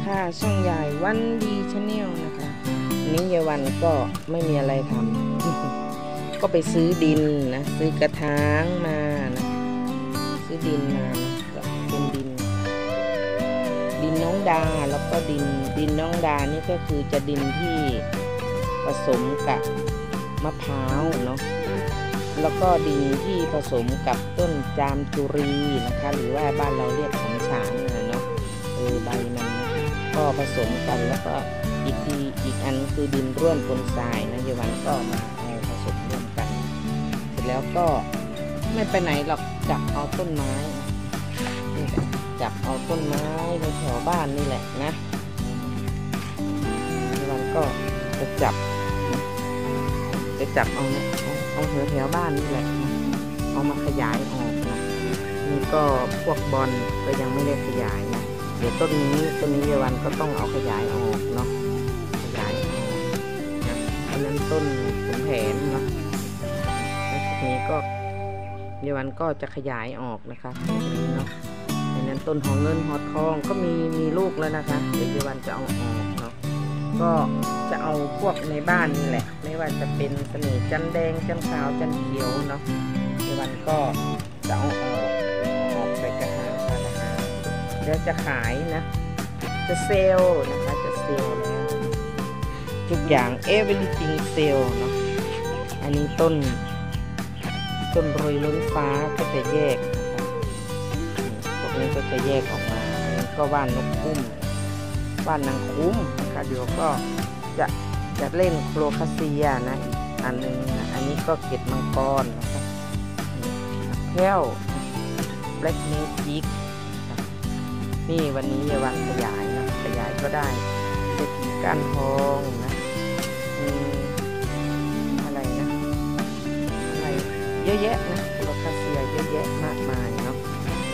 ค่ะช่องใหญ่วันดีชาแนลนะคะวันนี้ยายวันก็ไม่มีอะไรทำ ก็ไปซื้อดินนะซื้อกระถางมานะซื้อดินมานะก็เป็นดินน้องดาแล้วก็ดินน้องดานี่ก็คือจะดินที่ผสมกับมะพร้าวเนาะแล้วก็ดินที่ผสมกับต้นจามจุรีนะคะหรือว่าบ้านเราเรียกสำฉางเนาะใบมันนะก็ผสมกันแล้วก็อีกอันคือดินร่วนปนทรายนะยายวันก็มาเอาผสมรวมกันเสร็จแล้วก็ไม่ไปไหนหรอกจับเอาต้นไม้นี่แหละจับเอาต้นไม้ในแถวบ้านนี่แหละนะยายวันก็จะจับเอาแถวบ้านนี่แหละนะเอามาขยายออกนะนี่ก็พวกบอลก็ยังไม่ได้ขยายนะเดี๋ยวต้นนี้ยายวันก็ต้องเอาขยายออกเนาะขยายออกนะอันนั้นต้นขุนแผนเนาะแล้วทีนี้ก็ยายวันก็จะขยายออกนะคะตรงนี้เนาะอันนั้นต้นหอเงินหอทองก็มีลูกแล้วนะคะเดี๋ยวยายวันจะเอาออกเนาะก็จะเอาพวกในบ้านนี่แหละไม่ว่าจะเป็นเสน่ห์จันแดงจันขาวจันเขียวเนาะยายวันก็จะเอาออกใส่กระถางแล้วจะขายนะจะเซลล์นะคะจะเซลล์แล้วทุกอย่างeverything เซลล์เนาะอันนี้ต้นโรยล้นฟ้าก็จะแยกนะคะพวกนี้ก็จะแยกออกมาอันนี้ก็ว่านนกคุ้มว่านนางคุ้มนะคะเดี๋ยวก็จะเล่นโครคาเซียนะอีกอันนึงนะอันนี้ก็เกล็ดมังกรนะคะแก้วแบล็กเมจิกนี่วันนี้ยายวันขยายนะขยายก็ได้เศรษฐีก้านทองนะอะไรเยอะแยะนะโลคาเซียเยอะแยะมากมายเนาะ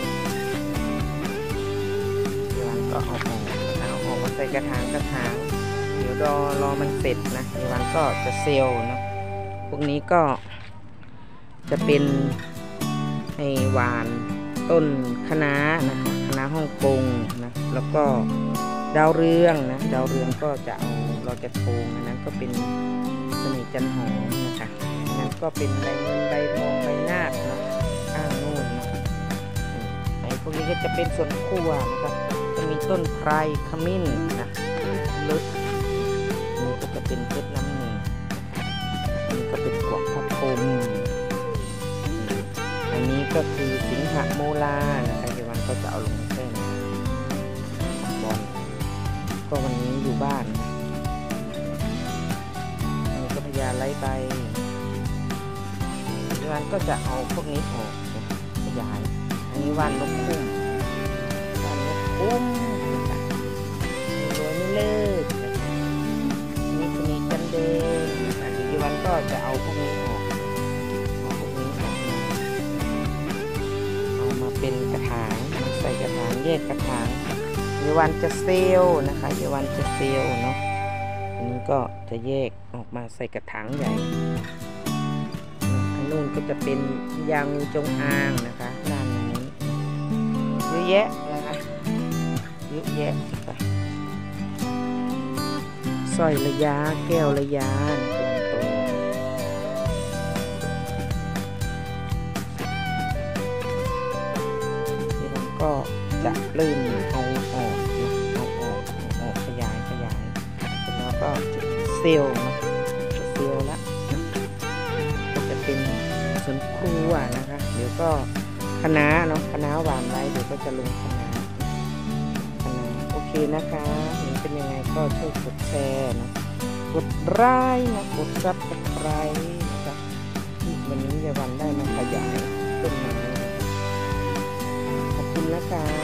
ยายวันก็เอาออกมาใส่กระถางเดี๋ยวรอมันเสร็จนะยายวันก็จะเซลล์เนาะพวกนี้ก็จะเป็นให้หวานต้นคะน้านะคะคะน้าฮ่องกงนะแล้วก็ดาวเรืองนะดาวเรืองก็จะเอาเราจะโทงอันนั้นก็เป็นเสน่ห์จันหอมนะคะอันนั้นก็เป็นใบเงินใบทองใบนาคเนาะข้างนู่นนะไอ้พวกนี้ก็จะเป็นสวนครัวนะคะจะมีต้นไพรขมิ้นนะลึกนี่ก็จะเป็นเพชรน้ำหนึ่งนี่ก็เป็นกวักพระพรหมอันนี้ก็คือสิงหโมลานะคะยายวันก็จะเอาลงแค่นี้บอลก็วันนี้อยู่บ้านอันนี้ก็พญาไร้ใบยายวันก็จะเอาพวกนี้ออกขยายอันนี้ว่านนกคุ้มนะคะรวยไม่เลิกนะคะนี่จะมีจันเดงนะคะยายวันก็จะเอาพวกนี้ออกเป็นกระถางใส่กระถางแยกกระถางยายวันจะเซลล์นะคะยายวันจะเซลล์เนาะอันนี้ก็จะแยกออกมาใส่กระถางใหญ่อันนู้นก็จะเป็นยางงูจงอางนะคะด้านนี้เยอะแยะนะคะเยอะแยะไปสร้อยระยะแก้วระยะก็จะเริ่มเอาออกขยายแล้วก็เซลล์นะเซลล์แล้วก็จะเป็นสวนครัวนะคะเดี๋ยวก็คะน้าเนาะคะน้าหวานไว้เดี๋ยวก็จะลงคะน้าโอเคนะคะเห็นเป็นยังไงก็ช่วยกดแชร์นะกดไลค์นะกดซับสไครต์นะคะวันนี้ยายวันได้มาขยายต้นไม้ขอบคุณนะคะ